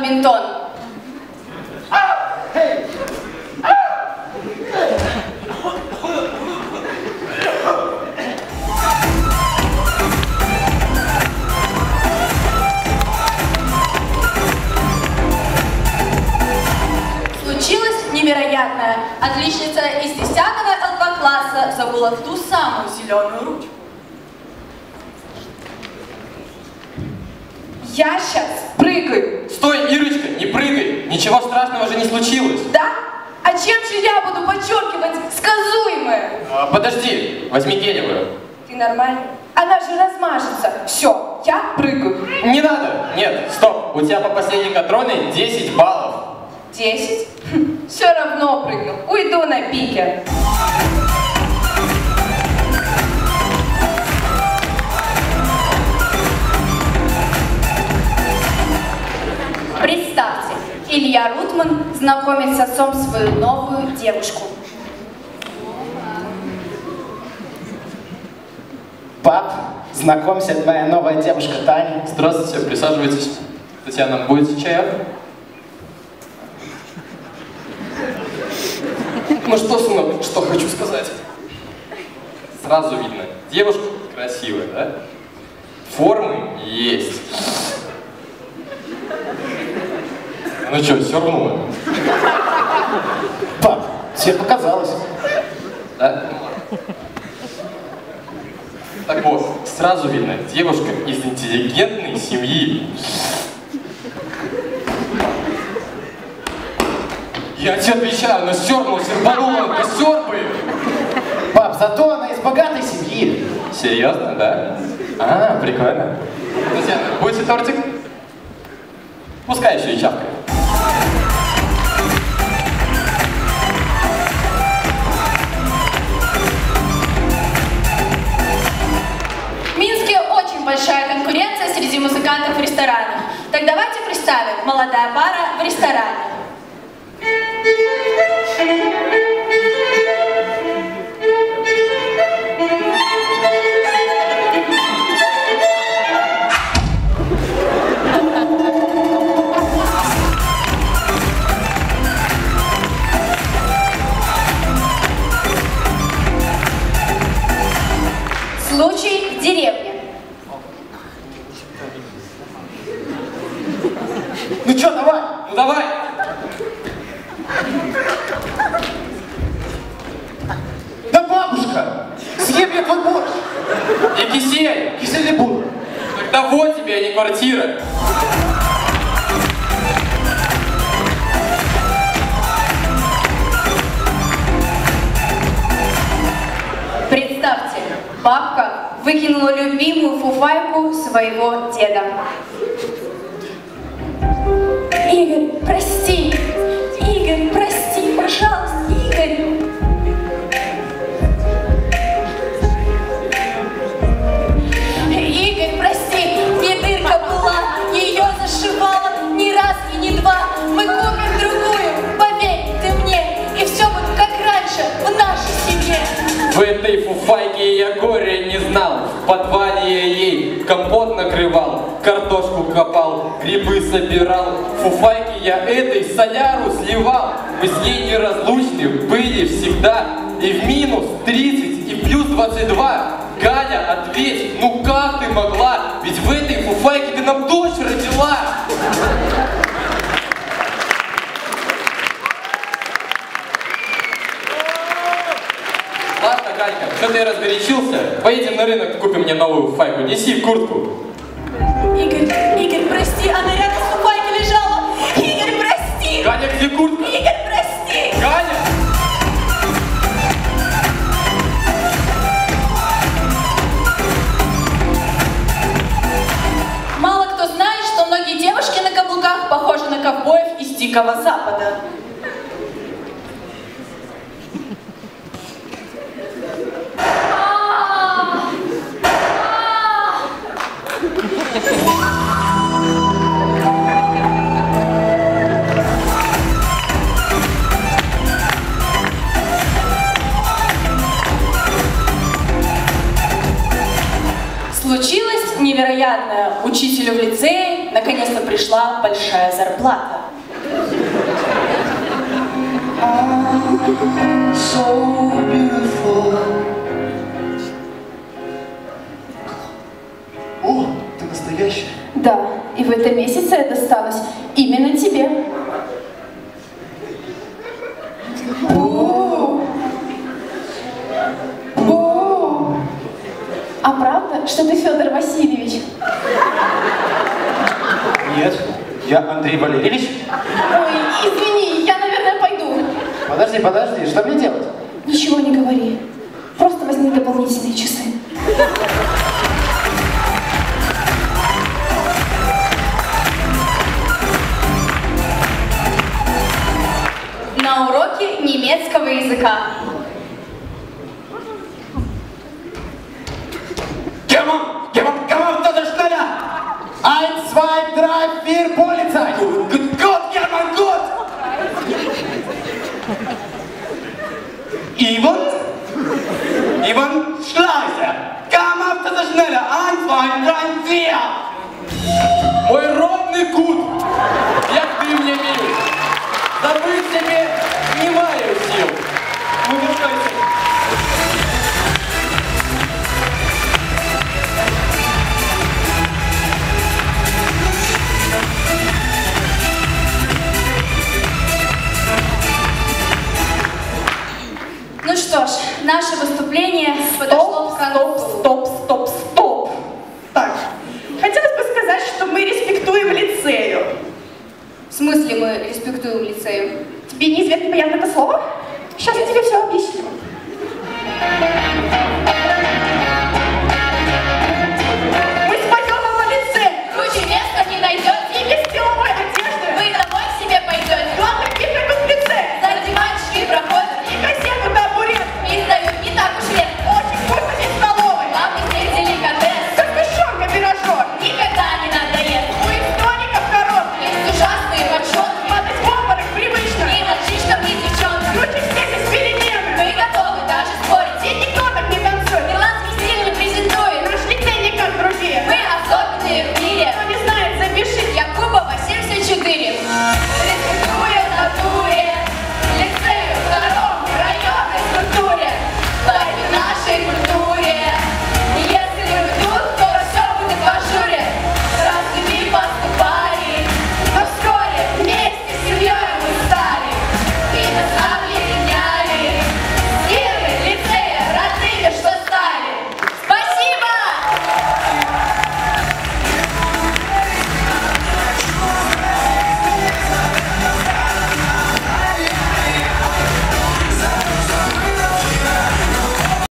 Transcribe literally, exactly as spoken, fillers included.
бадминтон. Случилось невероятное. Отличница из десятого эл два класса забыла в ту самую зеленую ручку. Я сейчас прыгаю. Стой, Ирочка, не прыгай. Ничего страшного же не случилось. Да? А чем же я буду подчеркивать сказуемое? А, подожди, возьми гелевую. Ты нормальный? Она же размажется. Все, я прыгаю. Не надо. Нет, стоп. У тебя по последней контрольной десять баллов. Десять? Хм, все равно прыгну. Уйду на пике. Представьте, Илья Рутман знакомит с отцом свою новую девушку. Пап, знакомься, твоя новая девушка Таня. Здравствуйте, присаживайтесь. Татьяна, будете чаек? Ну что, сынок, что хочу сказать. Сразу видно, девушка красивая, да? Формы есть. Ну что, сёрнула? Пап, тебе показалось. Да? Так вот, сразу видно, девушка из интеллигентной семьи. Я тебе отвечаю, она сёрнула, серпанула, она сёрпает. Пап, зато она из богатой семьи. Серьезно, да? А, прикольно. Татьяна, будете тортик? Пускай еще и чавкает. В Минске очень большая конкуренция среди музыкантов в ресторанах. Так давайте представим, молодая пара в ресторане. Случай в деревне. Ну что, давай? Ну давай! Да бабушка, съем я твой борщ. И кисель! Кисель не буду. Тогда вот тебе, а не квартира. Представьте, бабка выкинула любимую фуфайку своего деда. Игорь, прости! Игорь, прости, пожалуйста, Игорь! Игорь, прости, не дырка была, ее зашивала ни раз и не два. Мы купим другую, поверь ты мне, и все будет как раньше в нашей семье. В этой фуфайке я горя не знал. В подвале я ей компот накрывал, картошку копал, грибы собирал. В фуфайке я этой соляру сливал. Мы с ней неразлучны были всегда. И в минус тридцать, и в плюс двадцать два. Галя, ответь, ну как ты могла? Ведь в этой фуфайке ты нам дочь родила. Ладно, Галька, что-то я разгорячился. Поедем на рынок, купим мне новую фуфайку. Неси куртку. Игорь, Игорь, прости, она рядом с фуфайкой лежала. Игорь, прости! Галя, где куртка? Игорь, прости! Галя! Мало кто знает, что многие девушки на каблуках похожи на ковбоев из Дикого Запада. Случилось невероятное. Учителю в лицее наконец-то пришла большая зарплата. So beautiful. О, ты настоящая. Да, и в этом месяце это досталось именно тебе. Бу! Бу! А правда, что ты Федор Васильевич? Нет, я Андрей Валерьевич. Ой, извини, я, наверное, пойду. Подожди, подожди, что мне делать? Ничего не говори. Просто возьми дополнительные часы. На уроке немецкого языка. Герман, Герман, Герман, кто-то schneller! Eins, zwei, drei, vier, Polizei! Gut, gut, German, gut! Ivan? Ivan Schleiser! Komm auf das schneller! Eins, zwei, drei, vier! Мой родный кут, як ты мне мил, забыть себе не маю сил. Выпускайся. Ну что ж, наше выступление подошло к концу. Стоп, стоп, стоп, стоп. Так, хотелось бы сказать, что мы респектуем лицею. В смысле мы респектуем лицею? Тебе неизвестно понятно это слово? Сейчас я тебе